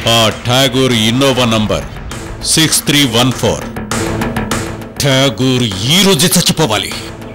ఆ Tagore Innova number 6314. Tagore ఈ రోజు చచ్చిపోవాలి.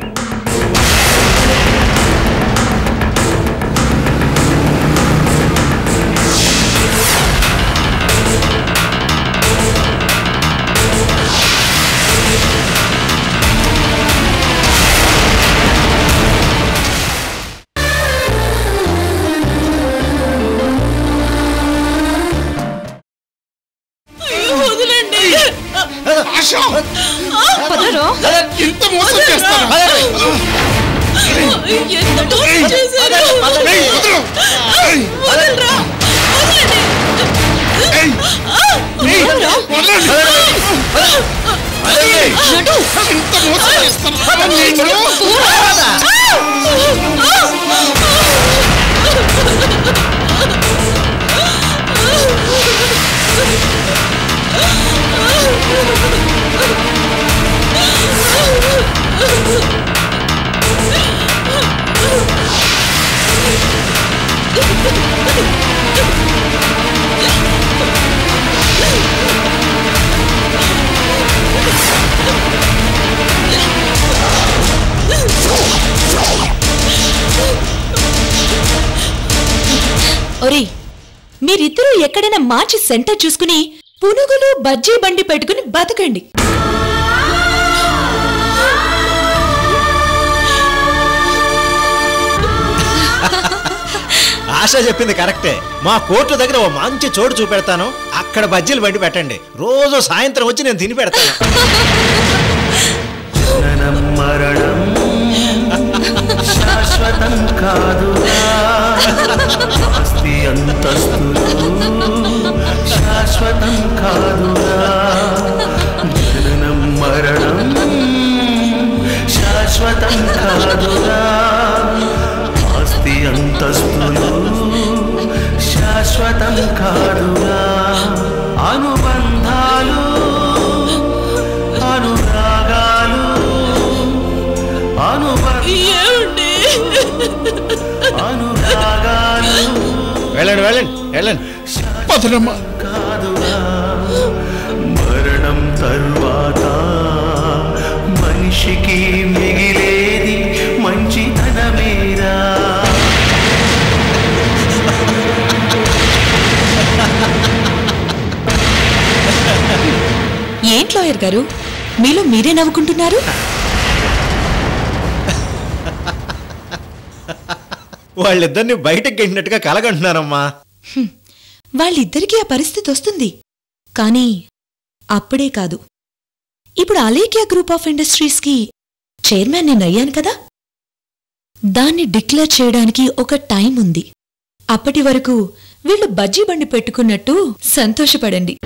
మీరిద్దరూ ఎక్కడైనా మార్చి సెంటర్ చూసుకుని పునుగులు బజ్జీ బండి పెట్టుకుని బతకండి. ఆశ చెప్పింది కరెక్టే. మా కోర్టు దగ్గర ఓ మంచి చోటు చూపెడతాను, అక్కడ బజ్జీలు బండి పెట్టండి. రోజు సాయంత్రం వచ్చి నేను తిని పెడతాను. శాశ్వతం కాదురా ఆస్తి అంతస్తులు, శాశ్వతం కాదురా జననం మరణం, శాశ్వతం కాదురా ఆస్తి అంతస్తులు, శాశ్వతం కాదురా అనుబంధాలు అనురాగాలు వెళ్ళండి వెళ్ళండి వెళ్ళండి. కాదురా మరణం తరువాత మనిషికి మిగిలేది మంచితనమేరా. ఏంటి లాయర్ గారు, మీలో మీరే నవ్వుకుంటున్నారు? వాళ్ళిద్దరిని బయటకు గెంటినట్టుగా కలగంటున్నారమ్మా. వాళ్ళిద్దరికీ ఆ పరిస్థితి వస్తుంది, కానీ అప్పుడే కాదు. ఇప్పుడు అలేఖ్య గ్రూప్ ఆఫ్ ఇండస్ట్రీస్ కి చైర్మన్ నేనయ్యాను కదా, దాన్ని డిక్లేర్ చేయడానికి ఒక టైం ఉంది. అప్పటి వరకు వీళ్ళు బజ్జీ బండి పెట్టుకున్నట్టు సంతోషపడండి.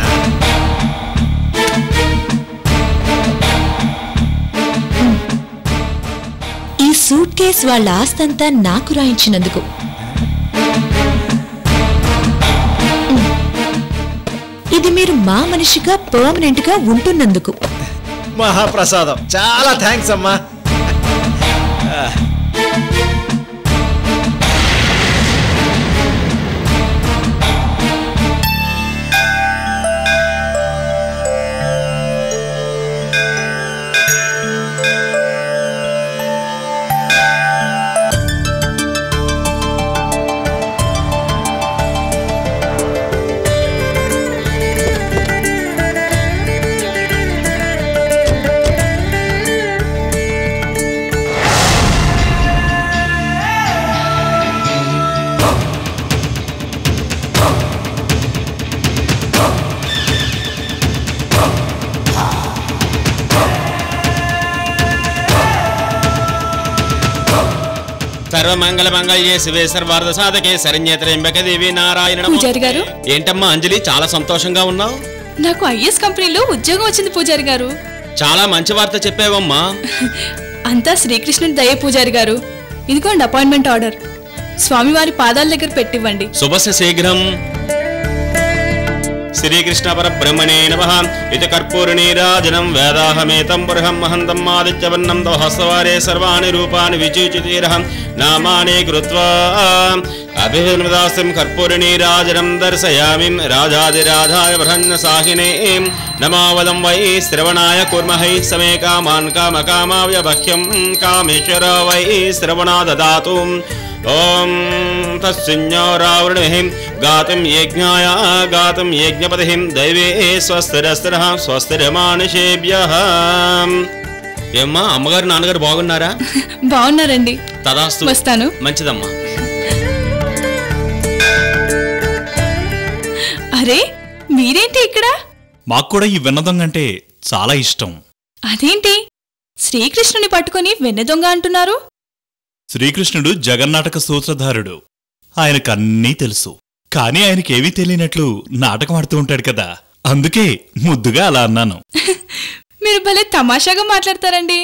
ఈ సూట్ కేస్ వాళ్ళ ఆస్తంతా నాకు రాయించినందుకు, ఇది మీరు మా మనిషిగా పర్మనెంట్ గా ఉంటున్నందుకు. మహాప్రసాదం, చాలా థ్యాంక్స్ అమ్మా. సర్వమంగళ మంగళ్యే శివే సర్వార్థ సాధకే శరణ్యేత్రయంబకే దేవి నారాయణ. పూజారి గారు, ఏంటమ్మా అంజలి చాలా సంతోషంగా ఉన్నావు? నాకు ఐఎస్ కంపెనీలో ఉద్యోగం వచ్చింది పూజారి గారు. చాలా మంచి వార్త చెప్పావమ్మా. అంతా శ్రీకృష్ణుని దయ పూజారి గారు. ఇదిగోండి అపాయింట్మెంట్ ఆర్డర్, స్వామివారి పాదాల దగ్గర పెట్టివ్వండి. శుభస్య శీఘ్రం. శ్రీకృష్ణ పరబ్రహ్మణే నమః ఇది కర్పూరనీరాజనం వేదాహమేతం పురుషం మహంతం ఆదిత్యవర్ణం దహస్తవారే సర్వాణి రూపాని విచూచితీరహం నామాని కృత్వా అభినమదాస్యం కర్పూరనీరాజనం దర్శయామి రాజాదిరాజాయ బ్రహ్మసాహినే నమావదం వై శ్రవణాయ కుర్మహై సమే కామాన్ కామకామావ్యభక్ష్యం కామేశ్వర వై శ్రవణా దదాతు ఓం తస్సిజ్ఞోరావృణిః గాతుం యజ్ఞాయ గాతుం యజ్ఞపతిః దైవే స్వస్తిరస్తిరః స్వస్తిరమానుషేభ్యః. ఏమ్మా అమ్మగారు నాన్నగారు బాగున్నారా? బాగున్నారండి. తదాస్తు. వస్తాను. మంచిదమ్మా. అరే మీరేంటి ఇక్కడ? మాకు కూడా ఈ వెన్న దొంగ అంటే చాలా ఇష్టం. అదేంటి శ్రీకృష్ణుని పట్టుకుని వెన్నె దొంగ అంటున్నారు? శ్రీకృష్ణుడు జగన్నాటక సూత్రధారుడు. ఆయనకన్నీ తెలుసు. కాని ఆయనకేవీ తెలియనట్లు నాటకం ఆడుతూ ఉంటాడు కదా, అందుకే ముద్దుగా అలా అన్నాను. మీరు భలే తమాషాగా మాట్లాడతారండి.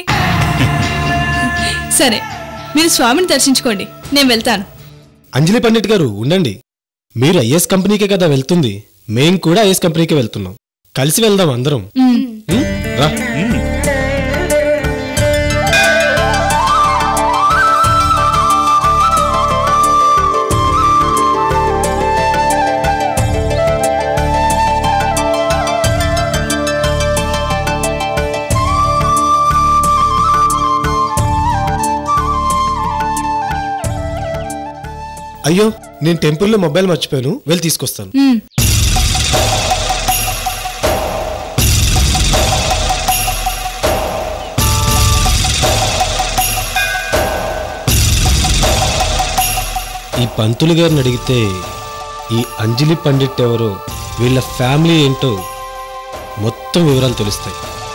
సరే మీరు స్వామిని దర్శించుకోండి, నేను వెళ్తాను. అంజలి పండిట్ గారు ఉండండి. మీరు ఐఎస్ కంపెనీకే కదా వెళ్తుంది, మేం కూడా ఐఎస్ కంపెనీకే వెళ్తున్నాం. కలిసి వెళ్దాం అందరం. రా. అయ్యో నేను టెంపుల్లో మొబైల్ మర్చిపోయాను, వెళ్ళి తీసుకొస్తాను. ఈ పంతులు గారిని అడిగితే ఈ అంజలి పండిట్ ఎవరో, వీళ్ళ ఫ్యామిలీ ఏంటో మొత్తం వివరాలు తెలుస్తాయి.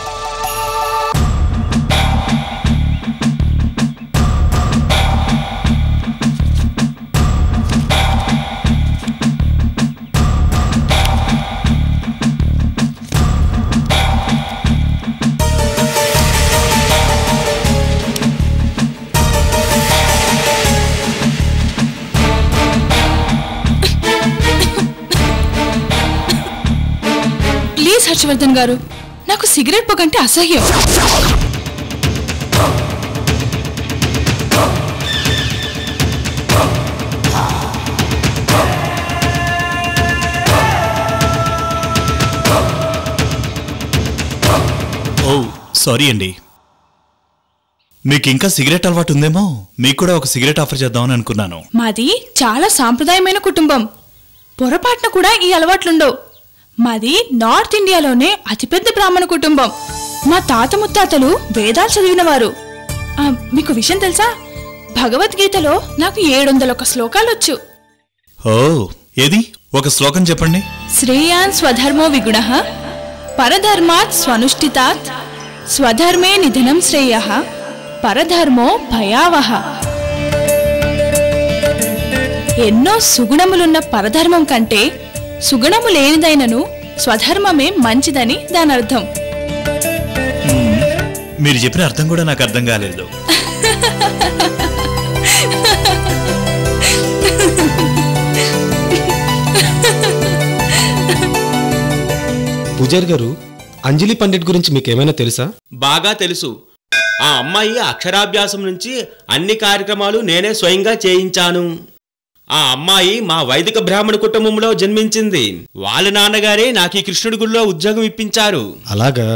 హర్షవర్ధన్ గారు, నాకు సిగరెట్ పొగంటే అసహ్యం. ఓ సారీ అండి. మీకింకా సిగరెట్ అలవాటు ఉందేమో, మీకు కూడా ఒక సిగరెట్ ఆఫర్ చేద్దామని అనుకున్నాను. మాది చాలా సాంప్రదాయమైన కుటుంబం, పొరపాటున కూడా ఈ అలవాట్లుండవు. మాది నార్త్ ఇండియాలోనే అతిపెద్ద బ్రాహ్మణ కుటుంబం. మా తాత ముత్తాతలు వేదాలు చదివినవారు. మీకు విషయం తెలుసా, భగవద్గీతలో నాకు 701 శ్లోకాలొచ్చు. ఓ ఏది ఒక శ్లోకం చెప్పండి. శ్రేయాన్ స్వధర్మో విగుణః పరధర్మాత్ స్వనుష్ఠితాత్ స్వధర్మే నిధనం శ్రేయః పరధర్మో భయావహ. ఎన్నో సుగుణములున్న పరధర్మం కంటే సుగుణము లేనిదైనను స్వధర్మమే మంచిదని దాని అర్థం. మీరు చెప్పిన అర్థం కూడా నాకు అర్థం కాలేదు. పూజారి గారు, అంజలి పండిట్ గురించి మీకేమైనా తెలుసా? బాగా తెలుసు. ఆ అమ్మాయి అక్షరాభ్యాసం నుంచి అన్ని కార్యక్రమాలు నేనే స్వయంగా చేయించాను. ఆ అమ్మాయి మా వైదిక బ్రాహ్మణ కుటుంబంలో జన్మించింది. వాళ్ళ నాన్నగారే నాకు ఈ కృష్ణుడి గుళ్ళో ఉద్యోగం ఇప్పించారు. అలాగా?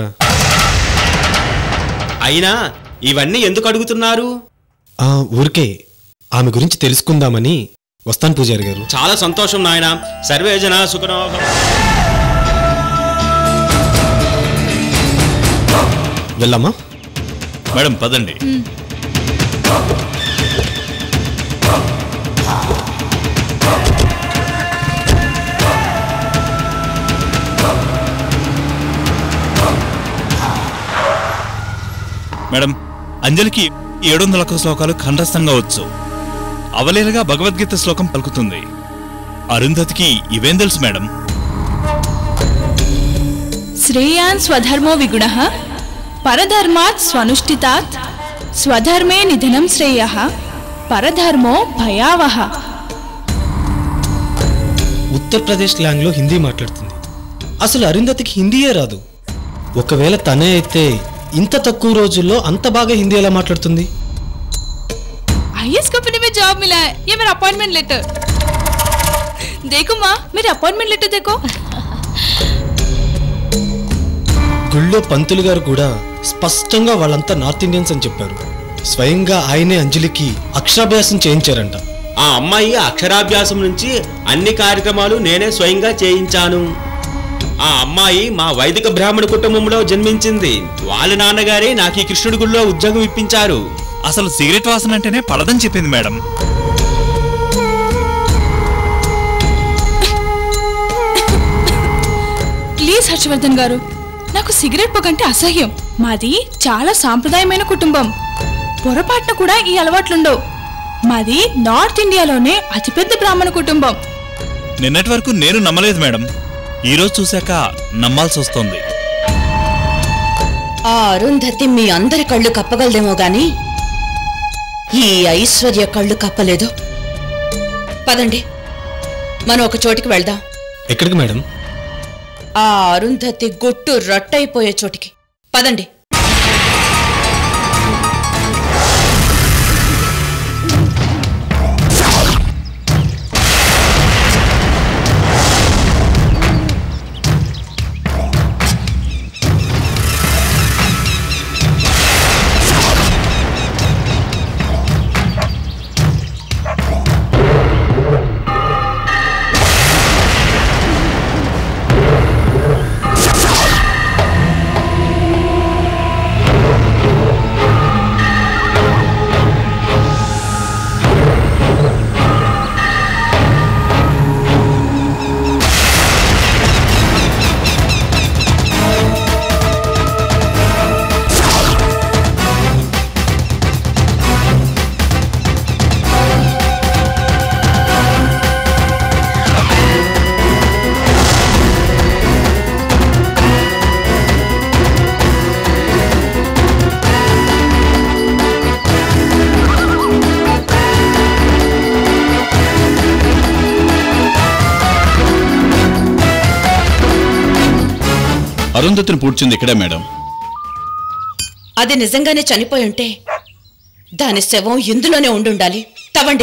అయినా ఇవన్నీ ఎందుకు అడుగుతున్నారు? ఊరికే ఆమె గురించి తెలుసుకుందామని. వస్తాను పూజారి గారు. చాలా సంతోషం నాయన. సర్వే జనా సుఖనో భవంతు. వెళ్ళమ్మా. మేడం పదండి. మేడం, అంజలికి 701 శ్లోకాలు ఖండస్థంగా వచ్చు. అవలేలుగా భగవద్గీత శ్లోకం పలుకుతుంది. అరుంధతికి ఇవేం తెలుసు మేడం? శ్రేయాన్ స్వధర్మో విగుణః పరధర్మాత్ స్వనుష్ఠితాత్ స్వధర్మే నిధనం శ్రేయః పరధర్మో భయావహ. ఉత్తరప్రదేశ్ స్లాంగ్లో హిందీ మాట్లాడుతుంది. అసలు అరుంధతికి హిందీయే రాదు. ఒకవేళ తనే అయితే ఇంత తక్కువ రోజుల్లో అంత బాగా హిందీ ఎలా మాట్లాడుతుంది? आईएएस कंपनी में जॉब मिला है, ये मेरा अपॉइंटमेंट लेटर। देखो माँ, मेरे अपॉइंटमेंट लेटर देखो। గుళ్ళో పంతులు గారు కూడా స్పష్టంగా వాళ్ళంతా నార్త్ ఇండియన్స్ అని చెప్పారు. స్వయంగా ఆయనే అంజలికి అక్షరాభ్యాసం చేయించారంట. ఆ అమ్మాయి అక్షరాభ్యాసం నుంచి అన్ని కార్యక్రమాలు నేనే స్వయంగా చేయించాను. ఆ అమ్మాయి మా వైదిక బ్రాహ్మణ కుటుంబంలో జన్మించింది. వాళ్ళ నాన్నగారే నాకు ఈ కృష్ణుడి గుడిలో ఉద్యోగం ఇప్పించారు. అసలు సిగరెట్ వాసన అంటేనే పడదని చెప్పింది మేడం. ప్లీజ్ హర్షవర్ధన్ గారు, నాకు సిగరెట్ పొగంటే అసహ్యం. మాది చాలా సాంప్రదాయమైన కుటుంబం. పొరపాటున కూడా ఈ అలవాట్లుండవు. మాది నార్త్ ఇండియాలోనే అతిపెద్ద బ్రాహ్మణ కుటుంబం. నిన్నటి వరకు నేను నమ్మలేదు మేడం. ఈరోజు చూశాక నమ్మాల్సి వస్తుంది. ఆ అరుంధతి మీ అందరి కళ్ళు కప్పగలదేమో గాని ఈ ఐశ్వర్య కళ్ళు కప్పలేదు. పదండి, మనం ఒక చోటికి వెళ్దాం. ఎక్కడికి మేడం? ఆ అరుంధతి గుట్టు రట్టయిపోయే చోటికి పదండి. అరుంధతిని పూడ్చింది ఇక్కడే మేడం. అది నిజంగానే చనిపోయి ఉంటే దాని శవం ఇందులోనే ఉండుండాలి. తవ్వండి.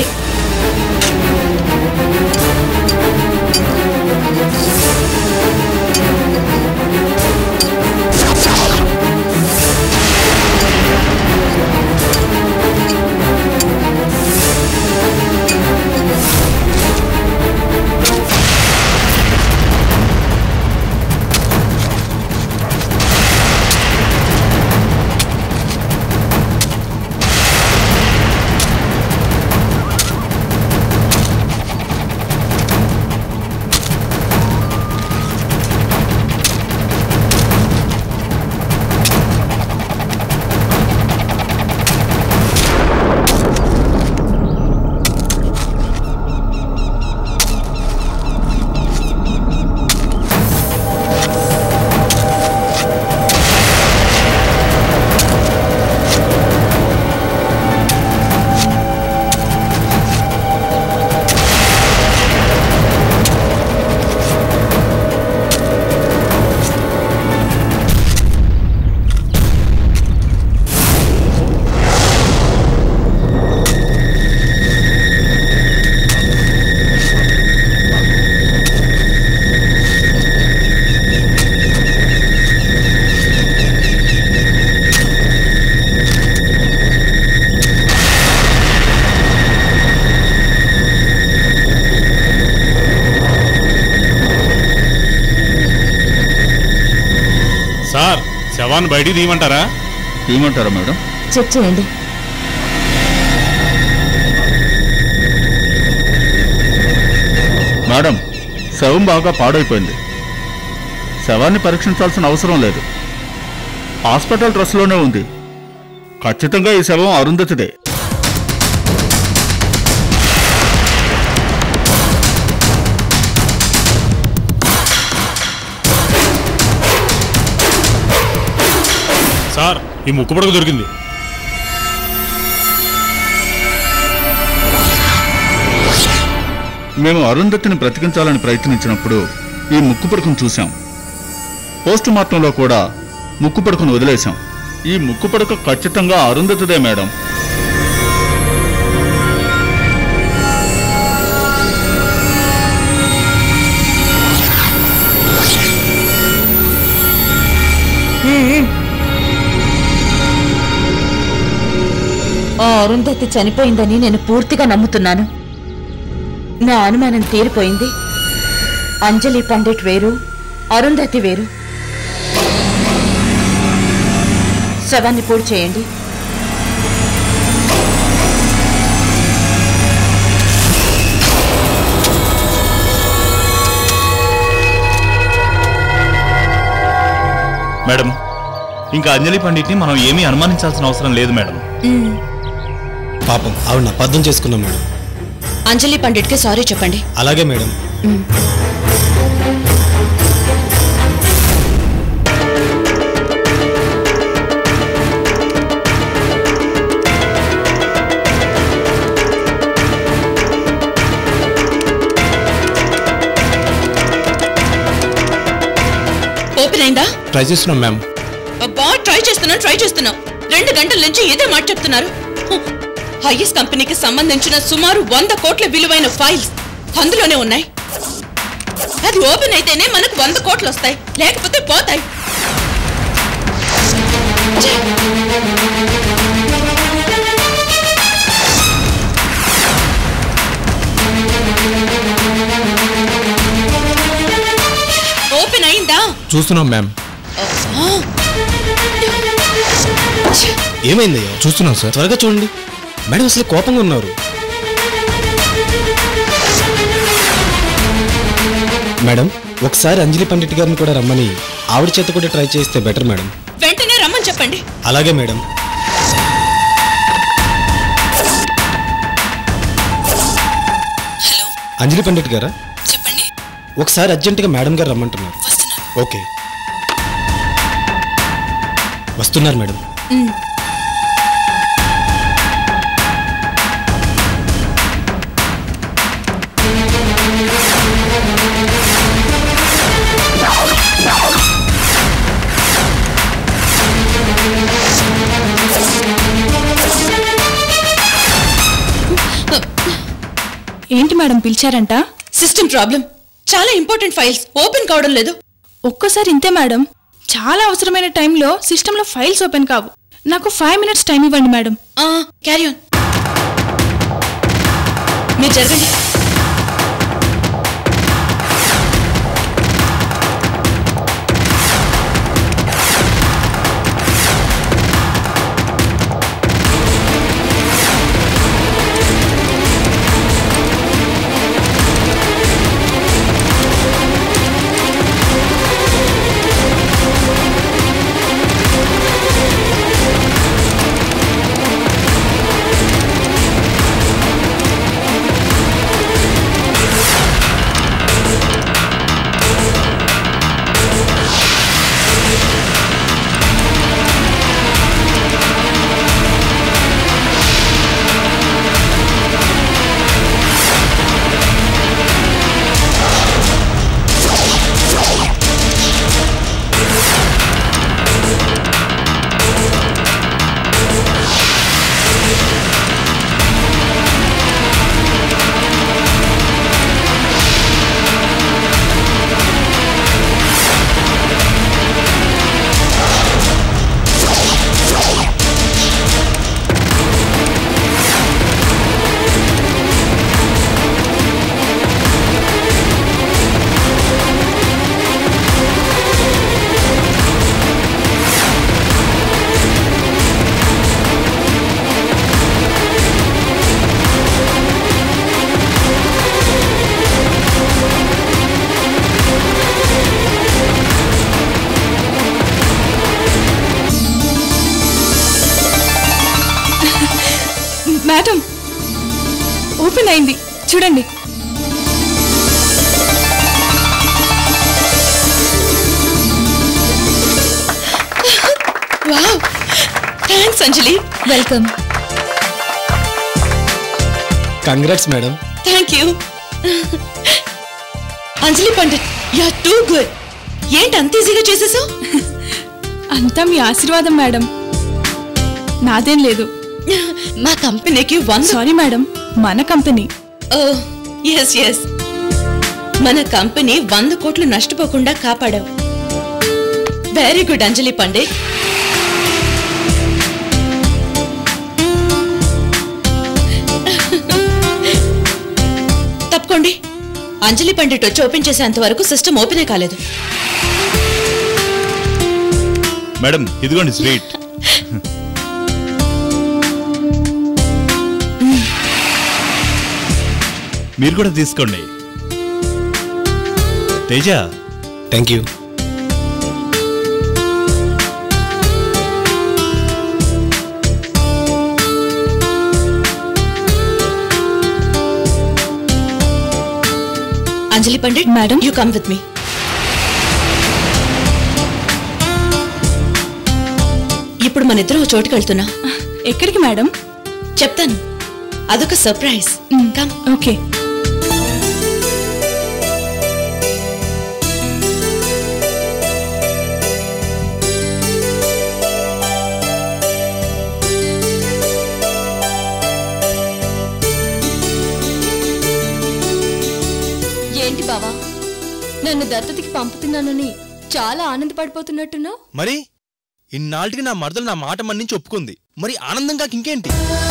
సార్, శవాన్ని బయటికి తీయమంటారా? తీయమంటారా మేడం? చెక్ చేయండి. మేడం, శవం బాగా పాడైపోయింది. శవాన్ని పరీక్షించాల్సిన అవసరం లేదు. హాస్పిటల్ డ్రెస్లోనే ఉంది. ఖచ్చితంగా ఈ శవం అరుంధతిదే. సార్, ఈ ముక్కు పొడకు దొరికింది. మేము అరుంధతిని బ్రతికించాలని ప్రయత్నించినప్పుడు ఈ ముక్కు పొడకను చూశాం. పోస్ట్ మార్టంలో కూడా ముక్కు పడకను వదిలేశాం. ఈ ముక్కు పడక ఖచ్చితంగా అరుంధతిదే మేడం. ఆ అరుంధతి చనిపోయిందని నేను పూర్తిగా నమ్ముతున్నాను. నా అనుమానం తీరిపోయింది. అంజలి పండిట్ వేరు, అరుంధతి వేరు. శవాన్ని పూర్తి చేయండి. మేడం, ఇంకా అంజలి పండిట్ని మనం ఏమీ అనుమానించాల్సిన అవసరం లేదు మేడం. పాపం ఆవిడ అబద్ధం చేసుకున్నాం మేడం. అంజలి పండిట్కి సారీ చెప్పండి. అలాగే మేడం. ఓపెన్ అయిందా? ట్రై చేస్తున్నాం మ్యామ్. అబ్బా, ట్రై చేస్తున్నాం 2 గంటల నుంచి ఇదే మాట చెప్తున్నారు. ఐఎస్ కంపెనీకి సంబంధించిన సుమారు 100 కోట్ల విలువైన ఫైల్స్ అందులోనే ఉన్నాయి. అది ఓపెన్ అయితేనే మనకు 100 కోట్లు వస్తాయి, లేకపోతే పోతాయి. ఓపెన్ అయిందా? చూస్తున్నాం మ్యామ్. ఏమైందయ్యా? చూస్తున్నాం సార్. త్వరగా చూడండి. మేడం అసలు కోపంగా ఉన్నారు. మేడం, ఒకసారి అంజలి పండిట్ గారిని కూడా రమ్మని ఆవిడ చేత కూడా ట్రై చేస్తే బెటర్ మేడం. వెంటనే రమ్మని చెప్పండి. అలాగే మేడం. హలో, అంజలి పండిట్ గారా? చెప్పండి. ఒకసారి అర్జెంటుగా మేడం గారు రమ్మంటున్నారు. ఓకే, వస్తున్నారు మేడం. ఏంటి మేడం పిలిచారంట? System problem. చాలా ఇంపార్టెంట్ ఫైల్స్ ఓపెన్ కావడం లేదు. ఒక్కసారి ఇంతే మేడం. చాలా అవసరమైన టైంలో సిస్టంలో ఫైల్స్ ఓపెన్ కావు. నాకు 5 minutes టైం ఇవ్వండి మేడం. Carry on. మీరు జరగండి. మేడం, ఓపెన్ అయింది చూడండి. Wow, thanks Anjali. Welcome. Congrats madam. Thank you. Anjali Pandit, you are too good. ఏంటి అంత ఈజీగా చేసేసావు? అంతా మీ ఆశీర్వాదం మేడం, నాదేం లేదు. మా కంపెనీకి 100. సారీ మేడం, మన కంపెనీ. ఎస్ ఎస్, మన కంపెనీ 100 కోట్లు నష్టపోకుండా కాపాడావు. వెరీ గుడ్ అంజలి పండే. తప్పుకోండి. అంజలి పండిట్ వచ్చి ఓపెన్ చేసేంత వరకు సిస్టమ్ ఓపెనే కాలేదు. మేడం ఇదిగోండి స్వీట్. మీరు కూడా తీసుకోండి. Teja. Thank you. Anjali Pandit madam, you come with me. ఇప్పుడు మన ఇద్దరు చోటుకి వెళ్తున్నా. ఎక్కడికి మేడం? చెప్తాను, అదొక సర్ప్రైజ్. కమ్. ఓకే. ఏంటి బావా, నన్ను దత్తతకి పంపుతున్నానని చాలా ఆనందపడిపోతున్నట్టున్నావు. మరి ఇన్నాళ్ళకి నా మరదలు నా మాట మన్నించి ఒప్పుకుంది, మరి ఆనందంగా ఇంకేంటి?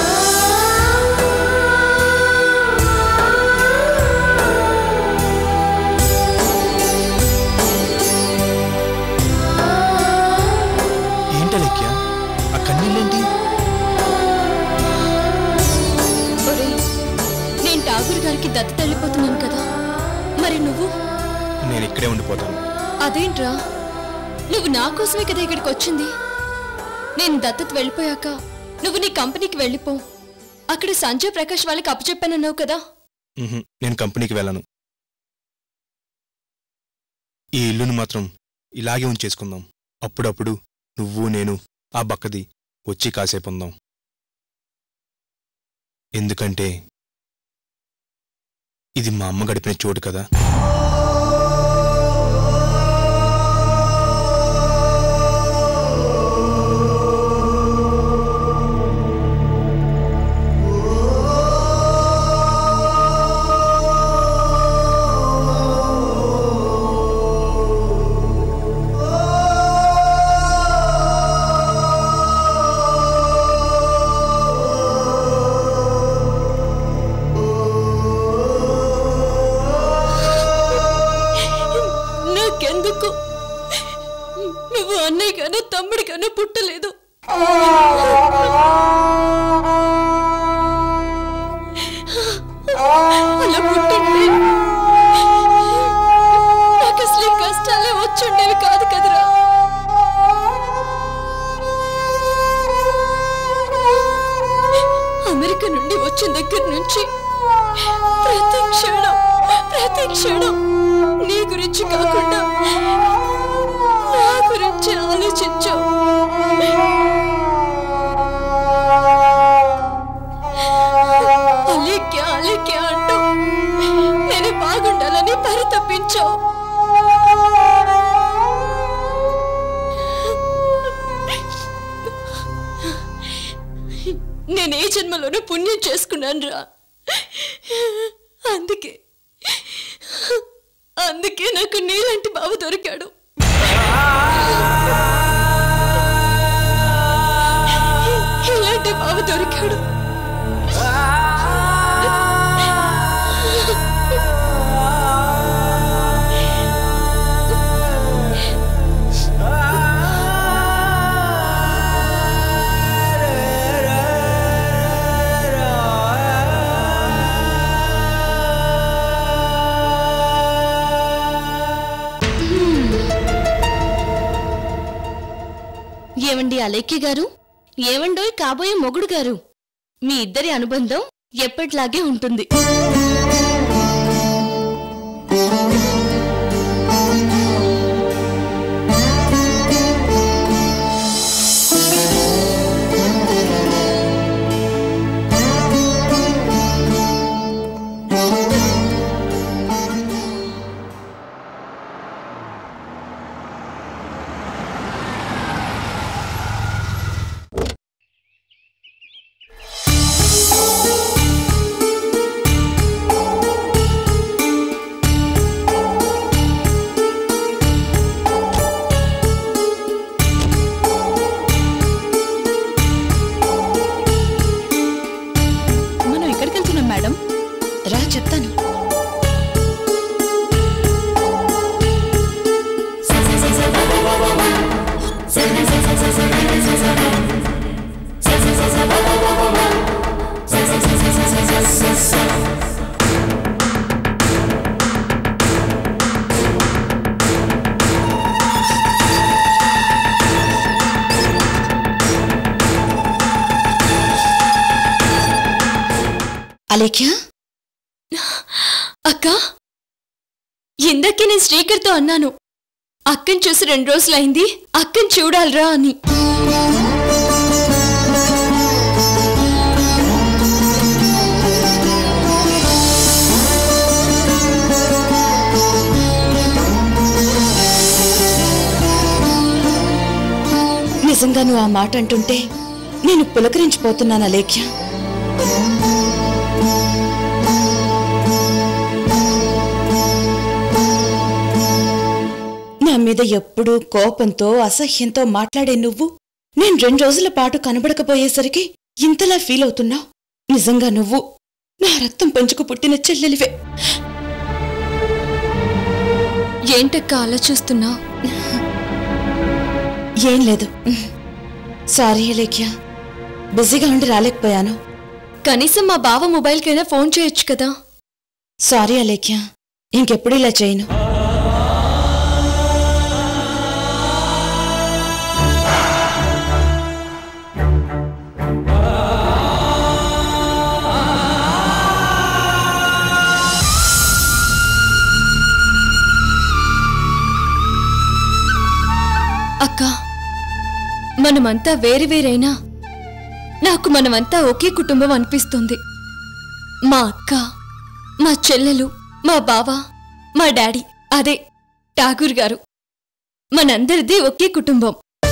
ఏంటలెక్యా ఆ కన్నీళ్ళేంటి? నేను ఠాగూర్ గారికి దత్తత వెళ్ళిపోతున్నాను కదా, మరి నువ్వు? నేను ఇక్కడే ఉండిపోతాను. అదేంట్రా, నువ్వు నా కోసమే కదా ఇక్కడికి వచ్చింది. నేను దత్తత వెళ్ళిపోయాక నువ్వు నీ కంపెనీకి వెళ్ళిపో. అక్కడ సంజయ్ ప్రకాష్ వాళ్ళకి అప్పచెప్పానన్నావు కదా. నేను కంపెనీకి వెళ్ళను. ఈ ఇల్లును మాత్రం ఇలాగే ఉంచేసుకుందాం. అప్పుడప్పుడు నువ్వు నేను ఆ బక్కది వచ్చి కాసేపు ఉందాం. ఎందుకంటే ఇది మా అమ్మ గడిపిన చోటు కదా. నాకెందుకు నువ్వు అన్నయ్య కన్నా తమ్ముడి కన్నా పుట్టలేదు. అలా పుట్టుంటే నాకు అసలు కష్టాలే వచ్చుండేవి కాదు కదరా. అమెరికా నుండి వచ్చిన దగ్గర నుంచి ప్రతి క్షణం నీ గురించి కాకుండా నా గురించి ఆలోచించావు. అలేఖ్య అంటూ నేను బాగుండాలని పరితపించావు. నేనే జన్మలోనూ పుణ్యం చేసుకున్నాను రా. అందుకే నాకు నీలాంటి బావ దొరికాడు. ఇలాంటి బావ దొరికాడు. ఏవండి అలేఖ్య గారు, ఏవండోయ్ కాబోయే మొగుడు గారు, మీ ఇద్దరి అనుబంధం ఎప్పటిలాగే ఉంటుంది. రా చెప్తాను. అలేఖ్య, అక్క, ఇందాకే నేను శ్రీకర్తో అన్నాను, అక్కని చూసి 2 రోజులైంది, అక్కని చూడాలరా అని. నిజంగా నువ్వు ఆ మాట అంటుంటే నేను పులకరించిపోతున్నాను అలేఖ్య. నా మీద ఎప్పుడూ కోపంతో అసహ్యంతో మాట్లాడే నువ్వు నేను 2 రోజుల పాటు కనబడకపోయేసరికి ఇంతలా ఫీల్ అవుతున్నావు. నిజంగా నువ్వు నా రక్తం పంచుకు పుట్టిన చెల్లెలివే. ఏంటక్క ఆలోచిస్తున్నావు? ఏం లేదు. సారీ అలేఖ్య, బిజీగా ఉండి రాలేకపోయాను. కనీసం మా బావ మొబైల్కైనా ఫోన్ చేయొచ్చు కదా. సారీ అలేఖ్య, ఇంకెప్పుడు ఇలా చేయను. అక్క, మనమంతా వేరువేరైనా నాకు మనమంతా ఒకే కుటుంబం అనిపిస్తుంది. మా అక్క, మా చెల్లెలు, మా బావ, మా డాడీ, అదే ఠాగూర్ గారు, మనందరిది ఒకే కుటుంబం.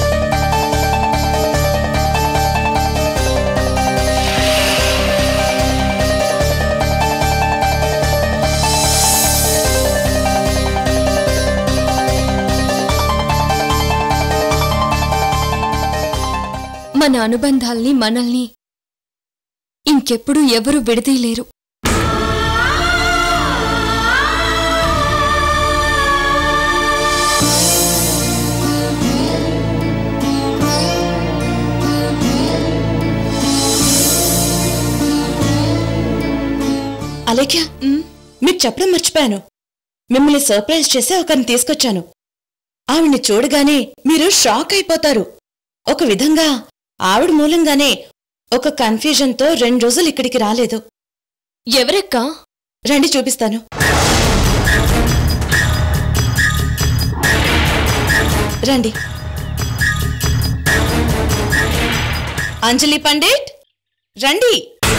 మన అనుబంధాల్ని, మనల్ని ఇంకెప్పుడు ఎవరు విడదీయలేరు. అలేఖ్య, మీకు చెప్పడం మర్చిపోయాను. మిమ్మల్ని సర్ప్రైజ్ చేసి ఒకరిని తీసుకొచ్చాను. ఆవిడ్ని చూడగానే మీరు షాక్ అయిపోతారు. ఒక విధంగా ఆవిడ మూలంగానే ఒక కన్ఫ్యూజన్తో 2 రోజులు ఇక్కడికి రాలేదు. ఎవరెక్కా? రండి చూపిస్తాను. రండి. అంజలి పండిట్, రండి.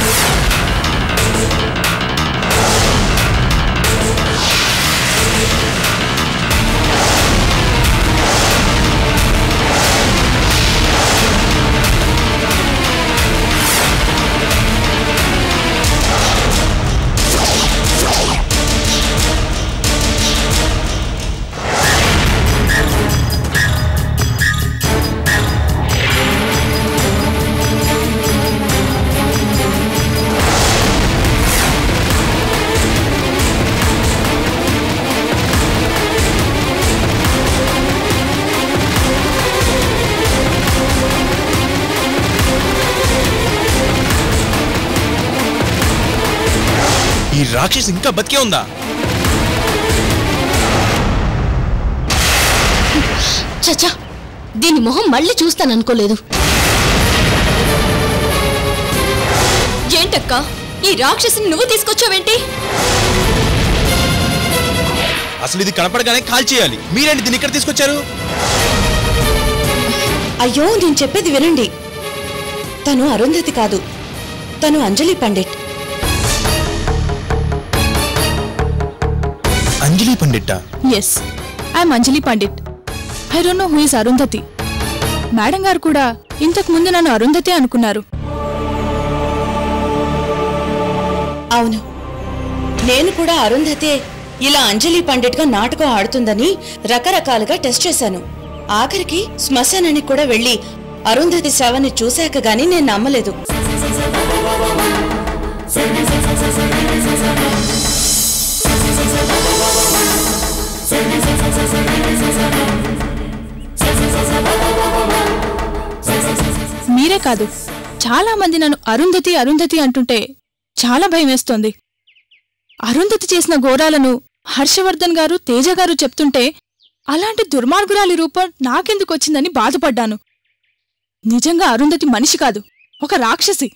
ఈ రాక్షసి ఇంకా బతికే ఉందా? చచ్చా, దీని మొహం మళ్ళీ చూస్తాననుకోలేదు. ఏంటక్కా, ఈ రాక్షసిని నువ్వు తీసుకొచ్చావేంటి? అసలు ఇది కనపడగానే కాల్ చేయాలి. మీరేంటి దీన్ని ఇక్కడ తీసుకొచ్చారు? అయ్యో, నేను చెప్పేది వినండి. తను అరుంధతి కాదు, తను అంజలి పండిట్. అంజలి పండిట్టా? Yes, I'm Anjali Pandit. I don't know who is Arundhati. Madam గారు కూడా ఇంతకు ముందు నన్ను అరుంధతి అనుకున్నారు. అవును, నేను కూడా అరుంధతే ఇలా అంజలి పండిట్ గా నాటకం ఆడుతుందని రకరకాలుగా టెస్ట్ చేశాను. ఆఖరికి శ్మశానానికి కూడా వెళ్లి అరుంధతి శవాన్ని చూశాక గాని నేను నమ్మలేదు. మీరే కాదు, చాలా మంది నన్ను అరుంధతి అరుంధతి అంటుంటే చాలా భయమేస్తోంది. అరుంధతి చేసిన ఘోరాలను హర్షవర్ధన్ గారు, తేజ గారు చెప్తుంటే అలాంటి దుర్మార్గురాలి రూపం నాకెందుకొచ్చిందని బాధపడ్డాను. నిజంగా అరుంధతి మనిషి కాదు, ఒక రాక్షసి.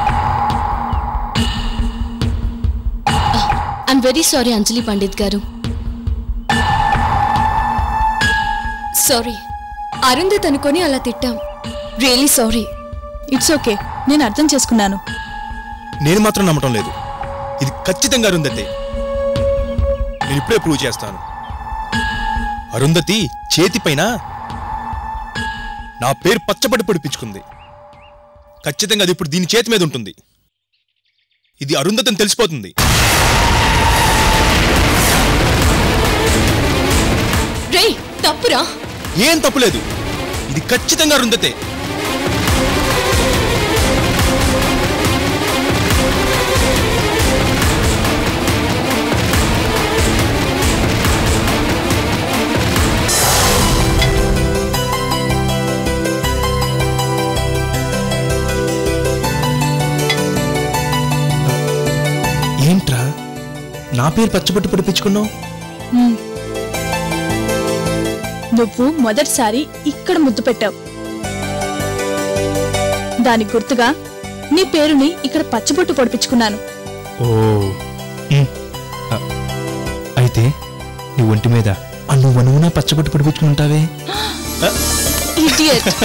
I'm very sorry Anjali Pandit గారు. సారీ, అరుంధతి అనుకొని అలా తిట్టాం. Really sorry. ఇట్స్ ఓకే, నేను అర్థం చేసుకున్నాను. నేను మాత్రం నమ్మటం లేదు. ఇది ఖచ్చితంగా అరుంధతి. నేను ఇప్పుడే ప్రూవ్ చేస్తాను. అరుంధతి చేతిపైన నా పేరు పచ్చబడి పొడిపించుకుంది. ఖచ్చితంగా అది ఇప్పుడు దీని చేతి మీద ఉంటుంది. ఇది అరుంధతి అని తెలిసిపోతుంది. రేయ్, తప్పురా. ఏం తప్పులేదు, ఇది ఖచ్చితంగా అరుంధతే. ఏంట్రా నా పేరు పచ్చబొట్టు పొడిపించుకున్నావు? నువ్వు మొదటిసారి ఇక్కడ ముద్దు పెట్టావు. దానికి గుర్తుగా నీ పేరుని ఇక్కడ పచ్చబొట్టు పొడిపించుకున్నాను. ఓ, అయితే నీ ఒంటి మీద నువ్వు పచ్చబొట్టు పొడిపించుకుని ఉంటావే. ఇడియట్.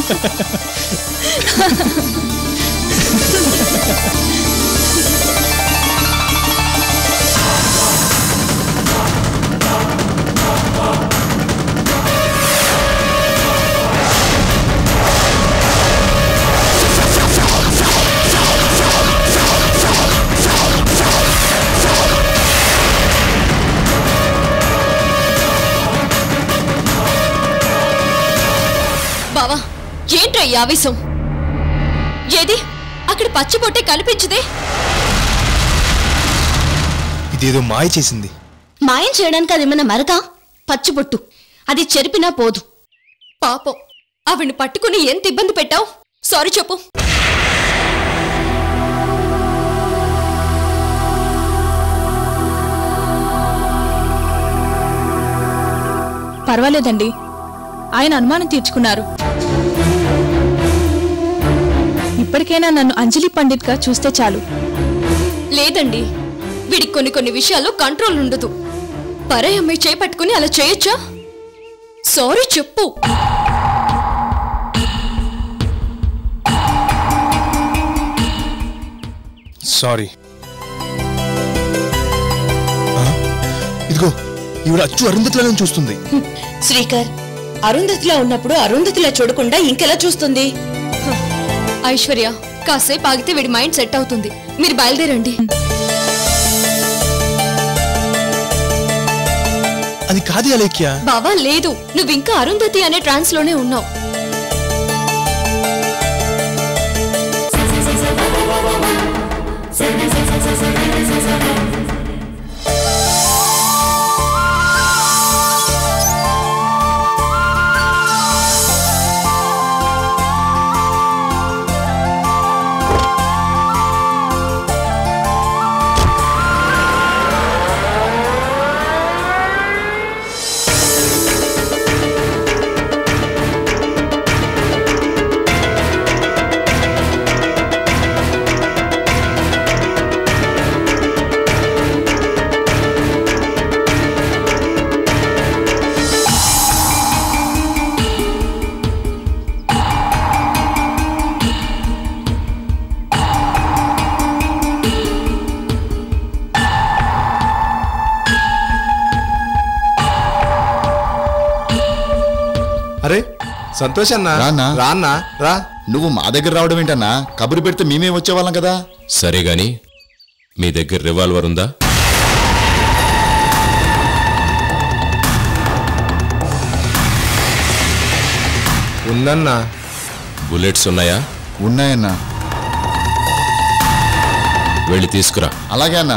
బావా, ఏంట్రా ఈ ఆవేశం? ఏది అక్కడ పచ్చబొట్టే కనిపించదే? ఇదేదో మాయ చేసింది. మాయం చేయడానికి అది ఏమన్నా మరక? పచ్చబొట్టు అది చెరిపినా పోదు. పాపం, ఆవిడ్ని పట్టుకుని ఎంత ఇబ్బంది పెట్టావు. సారీ చెప్పు. పర్వాలేదండి, ఆయన అనుమానం తీర్చుకున్నారు. ఇప్పటికైనా నన్ను అంజలి పండిత్ గా చూస్తే చాలు. లేదండి, వీడికి కొన్ని విషయాల్లో కంట్రోల్ ఉండదు. పరాయి అమ్మాయి చేపట్టుకుని అలా చేయొచ్చా? సారీ చెప్పు. సారీ. ఇదిగో ఈవిడ అచ్చు అరుంధతిలో చూస్తుంది. శ్రీకర్, అరుంధతిలో ఉన్నప్పుడు అరుంధతిలో చూడకుండా ఇంకెలా చూస్తుంది? ఐశ్వర్య, కాసేపు ఆగితే వీడి మైండ్ సెట్ అవుతుంది. మీరు బయలుదేరండి. అది కాదు అలేఖ్య. బావా లేదు, నువ్వింకా అరుంధతి అనే ట్రాన్స్ లోనే ఉన్నావు. అరే సంతోష్ అన్నా, రాన్నా రా. నువ్వు మా దగ్గర రావడం ఏంటన్నా? కబురు పెడితే మేమే వచ్చేవాళ్ళం కదా. సరే గాని మీ దగ్గర రివాల్వర్ ఉందా? ఉందన్నా. బుల్లెట్స్ ఉన్నాయా? ఉన్నాయన్నా. వెళ్ళి తీసుకురా. అలాగే అన్నా.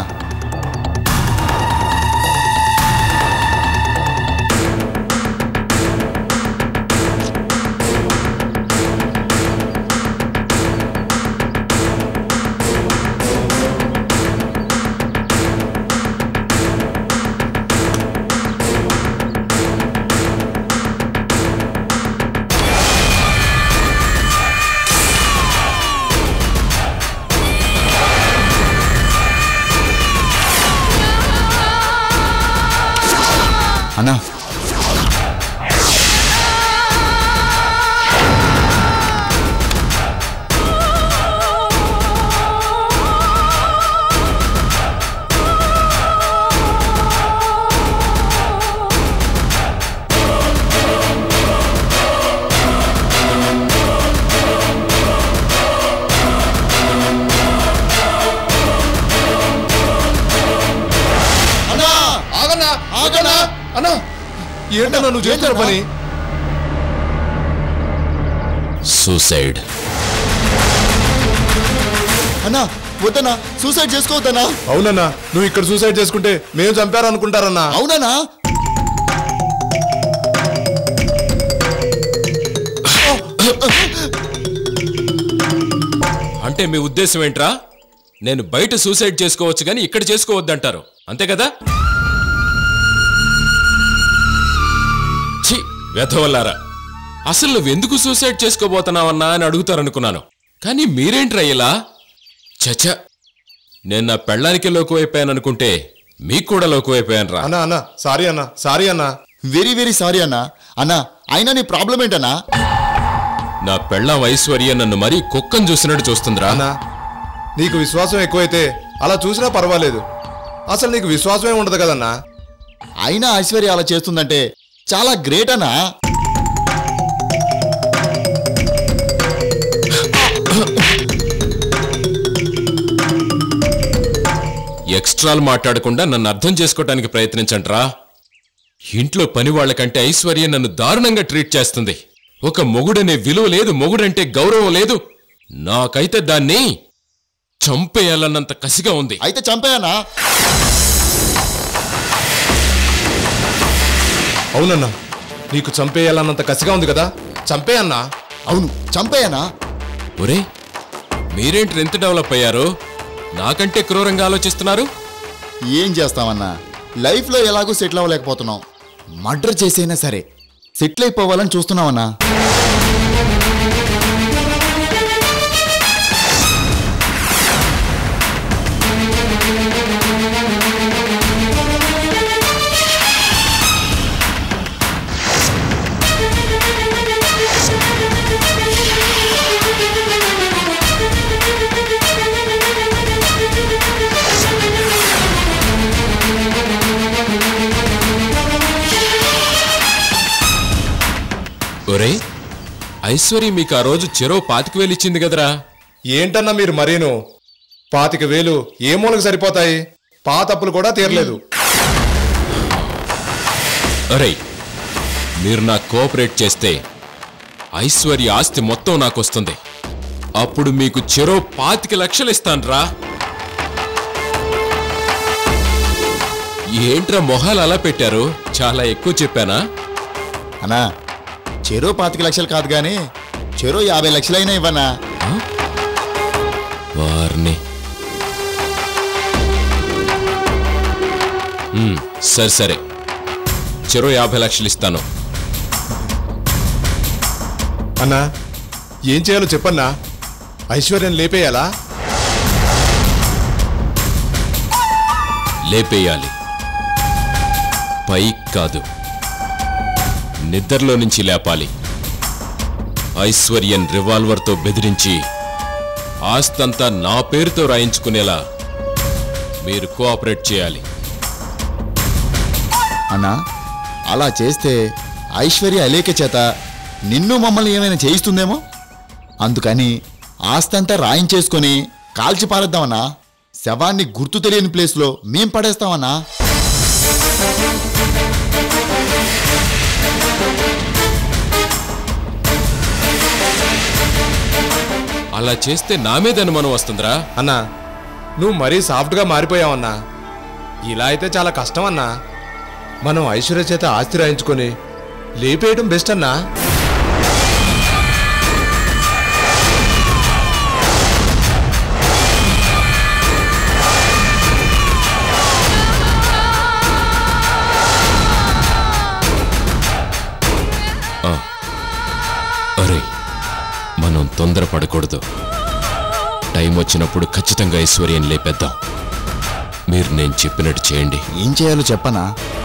అన్నా అన్నా ఏంటన్నా నువ్వు చేస్తున్న పని? సూసైడ్. అన్నా వద్దన్నా, సూసైడ్ చేసుకోవద్దన్నా. అవునన్నా, నువ్వు ఇక్కడ సూసైడ్ చేసుకుంటే మేము చంపారనుకుంటారన్నా. అవునన్నా. అంటే మీ ఉద్దేశం ఏంట్రా? నేను బయట సూసైడ్ చేసుకోవచ్చు కానీ ఇక్కడ చేసుకోవద్దంటారు, అంతే కదా? ఛీ, వెధవల్లారా, అసలు నువ్వెందుకు సూసైడ్ చేసుకోబోతున్నావన్నా అని అడుగుతారనుకున్నాను. కానీ మీరేంట్రా ఇలా? చచ్చా, నేను నా పెళ్ళానికి లోకువైపోయాననుకుంటే మీకు కూడా లోకువైపోయాను రా. అన్నా అన్నా సారీ అన్నా, సారీ అన్నా, వెరీ వెరీ సారీ అన్నా. అన్నా అయినా నీ ప్రాబ్లం ఏంటన్నా? నా పెళ్ళాం ఐశ్వర్య నన్ను మరీ కుక్కను చూసినట్టు చూస్తుందిరా. అన్నా నీకు విశ్వాసం ఎక్కువైతే అలా చూసినా పర్వాలేదు, అసలు నీకు విశ్వాసమే ఉండదు కదన్నా. అయినా ఐశ్వర్య అలా చేస్తుందంటే చాలా గ్రేట్ అన్నా. ఎక్స్ట్రాలు మాట్లాడకుండా నన్ను అర్థం చేసుకోవటానికి ప్రయత్నించండ్రా. ఇంట్లో పని వాళ్లకంటే ఐశ్వర్య నన్ను దారుణంగా ట్రీట్ చేస్తుంది. ఒక మొగుడనే విలువ లేదు, మొగుడంటే గౌరవం లేదు. నాకైతే దాన్ని చంపేయాలన్నంత కసిగా ఉంది. అయితే చంపేయనా? అవునన్నా, నీకు చంపేయాలన్నంత కసిగా ఉంది కదా, చంపేయన్నా. అవును చంపేయనా. ఒరే, మీరేంటి ఎంత డెవలప్ అయ్యారు? నాకంటే క్రూరంగా ఆలోచిస్తున్నారు. ఏం చేస్తామన్నా, లైఫ్లో ఎలాగో సెటిల్ అవ్వలేకపోతున్నాం. మర్డర్ చేసైనా సరే సెటిల్ అయిపోవాలని చూస్తున్నామన్నా. ఒరే, ఐశ్వర్య మీకు ఆ రోజు చెరో 25,000 ఇచ్చింది కదరా? ఏంటన్నా మీరు మరీను, 25,000 ఏ మూలకు సరిపోతాయి? పాతప్పులు కూడా తీరలేదు. అరే, మీరు నాకు కోఆపరేట్ చేస్తే ఐశ్వర్య ఆస్తి మొత్తం నాకు వస్తుంది. అప్పుడు మీకు చెరో 25 లక్షలు ఇస్తాన్రా. ఏంట్రా మొహాలు అలా పెట్టారు? చాలా ఎక్కువ చెప్పానా? అన్నా చెరో 25 లక్షలు కాదు గాని చెరో 50 లక్షలైనా ఇవ్వనా? వారిని సరే సరే, చెరో 50 లక్షలు ఇస్తాను. అన్నా ఏం చేయాలో చెప్పన్నా, ఐశ్వర్యం లేపేయాలా? లేపేయాలి, పైకి కాదు, నిద్రలో నుంచి లేపాలి. ఐశ్వర్యన్ రివాల్వర్తో బెదిరించి ఆస్తంతా నా పేరుతో రాయించుకునేలా మీరు కోఆపరేట్ చేయాలి. అన్నా అలా చేస్తే ఐశ్వర్య అలేక చేత నిన్ను మమ్మల్ని ఏమైనా చేయిస్తుందేమో. అందుకని ఆస్తంతా రాయించేసుకొని కాల్చి పారేద్దామన్నా. శవాన్ని గుర్తు తెలియని ప్లేస్లో మేం పడేస్తామన్నా. అలా చేస్తే నా మీద అనుమానం వస్తుందిరా. అన్నా నువ్వు మరీ సాఫ్ట్గా మారిపోయావన్నా. ఇలా అయితే చాలా కష్టం అన్నా. మనం ఐశ్వర్య చేత ఆస్తి రాయించుకొని లేపేయడం బెస్ట్ అన్నా. అరే, మనం తొందరపడకూడదు. టైం వచ్చినప్పుడు ఖచ్చితంగా ఐశ్వర్యం లేపేద్దాం. మీరు నేను చెప్పినట్టు చేయండి. ఏం చేయాలో చెప్పనా?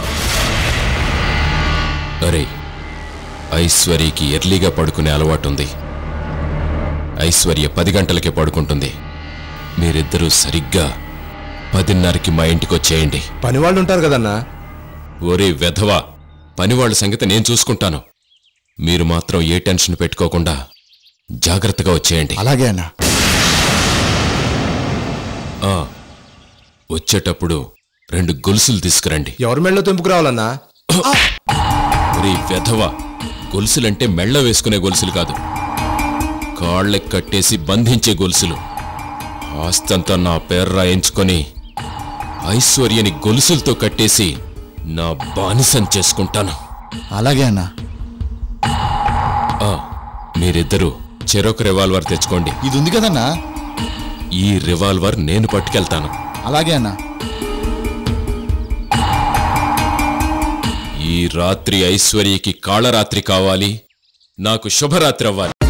అరే, ఐశ్వర్యకి ఎర్లీగా పడుకునే అలవాటుంది. ఐశ్వర్య 10 గంటలకే పడుకుంటుంది. మీరిద్దరూ సరిగ్గా 10:30కి మా ఇంటికి వచ్చేయండి. పనివాళ్ళు ఉంటారు కదన్నా. ఒరే వెధవా, పనివాళ్ళ సంగతి నేను చూసుకుంటాను. మీరు మాత్రం ఏ టెన్షన్ పెట్టుకోకుండా జాగ్రత్తగా వచ్చేయండి. అలాగే అన్నా. వచ్చేటప్పుడు 2 గొలుసులు తీసుకురండి. ఎవరి మెళ్ళలో తెంపుకురావాలన్నా? ఒరే వెధవా, గొలుసులంటే మెళ్ళ వేసుకునే గొలుసులు కాదు, కాళ్ళకి కట్టేసి బంధించే గొలుసులు. ఆస్తంతా నా పేరు రాయించుకొని ఐశ్వర్యని గొలుసులతో కట్టేసి నా బానిసం చేసుకుంటాను. అలాగే అన్నా. మీరిద్దరూ చెరొక రివాల్వర్ తెచ్చుకోండి. ఇది ఉంది కదన్నా. ఈ రివాల్వర్ నేను పట్టుకెళ్తాను. అలాగే అన్నా. ఈ రాత్రి ఐశ్వర్యకి కాళరాత్రి కావాలి, నాకు శుభరాత్రి అవ్వాలి.